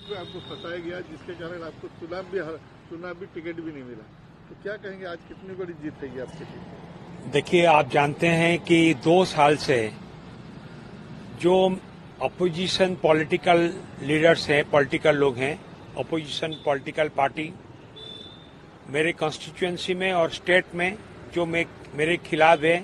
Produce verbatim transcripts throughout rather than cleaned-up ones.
पे आपको फंसाया गया, जिसके कारण आपको चुनाव भी चुनाव भी टिकट भी नहीं मिला। तो क्या कहेंगे, आज कितनी बड़ी जीत है ये आपके लिए? देखिए, आप जानते हैं कि दो साल से जो अपोजिशन पॉलिटिकल लीडर्स हैं, पॉलिटिकल लोग हैं, अपोजिशन पॉलिटिकल पार्टी मेरे कॉन्स्टिट्यूएंसी में और स्टेट में जो मैं मेरे खिलाफ है,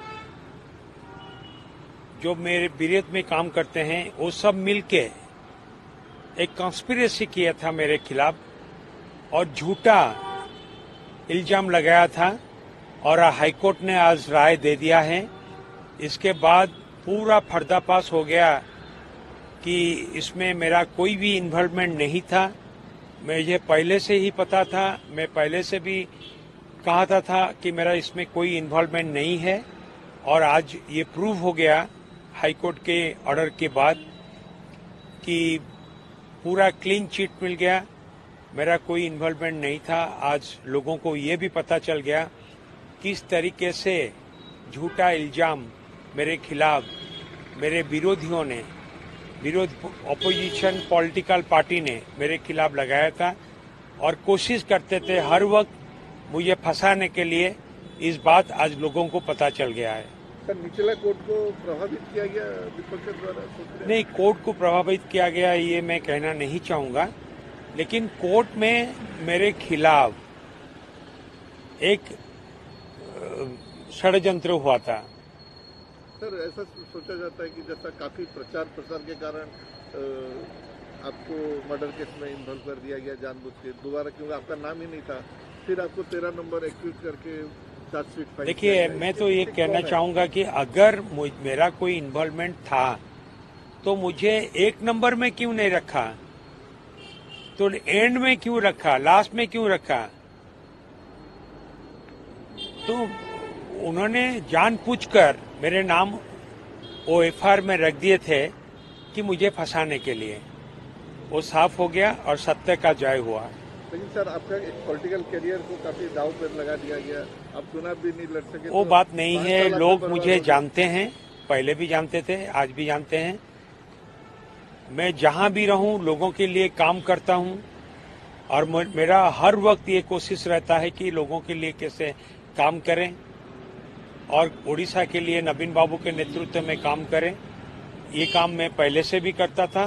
जो मेरे विरोध में काम करते हैं, वो सब मिलके एक कॉन्स्पिरेसी किया था मेरे खिलाफ और झूठा इल्जाम लगाया था और हाईकोर्ट ने आज राय दे दिया है। इसके बाद पूरा पर्दाफाश हो गया कि इसमें मेरा कोई भी इन्वॉल्वमेंट नहीं था। मुझे पहले से ही पता था, मैं पहले से भी कहा था, था कि मेरा इसमें कोई इन्वॉल्वमेंट नहीं है और आज ये प्रूव हो गया हाईकोर्ट के ऑर्डर के बाद कि पूरा क्लीन चिट मिल गया, मेरा कोई इन्वॉल्वमेंट नहीं था। आज लोगों को ये भी पता चल गया किस तरीके से झूठा इल्जाम मेरे खिलाफ मेरे विरोधियों ने, विरोध अपोजिशन पॉलिटिकल पार्टी ने मेरे खिलाफ लगाया था और कोशिश करते थे हर वक्त मुझे फंसाने के लिए। इस बात आज लोगों को पता चल गया है। सर, निचला कोर्ट को प्रभावित किया गया विपक्ष द्वारा? नहीं, कोर्ट को प्रभावित किया गया ये मैं कहना नहीं चाहूंगा, लेकिन कोर्ट में मेरे खिलाफ एक षड्यंत्र हुआ था। सर, ऐसा सोचा जाता है कि जैसा काफी प्रचार प्रसार के कारण आपको मर्डर केस में इन्वॉल्व कर दिया गया जानबूझ के, दोबारा, क्योंकि आपका नाम ही नहीं था, फिर आपको तेरह नंबर एक्यूज करके चार्जशीट फाइल। देखिए, मैं तो ये कहना चाहूंगा कि अगर मेरा कोई इन्वॉल्वमेंट था तो मुझे एक नंबर में क्यों नहीं रखा, तो एंड में क्यों रखा, लास्ट में क्यों रखा? तो उन्होंने जानबूझकर मेरे नाम ओ एफ आई आर में रख दिए थे कि मुझे फंसाने के लिए। वो साफ हो गया और सत्य का जय हुआ। लेकिन सर, आपका एक पॉलिटिकल करियर को काफी दांव पर लगा दिया गया, आप चुनाव भी नहीं लड़ सके। वो तो बात नहीं है, लोग मुझे जानते हैं, पहले भी जानते थे, आज भी जानते हैं। मैं जहां भी रहूं लोगों के लिए काम करता हूं और मेरा हर वक्त ये कोशिश रहता है कि लोगों के लिए कैसे काम करें और ओडिशा के लिए नवीन बाबू के नेतृत्व में काम करें। ये काम मैं पहले से भी करता था।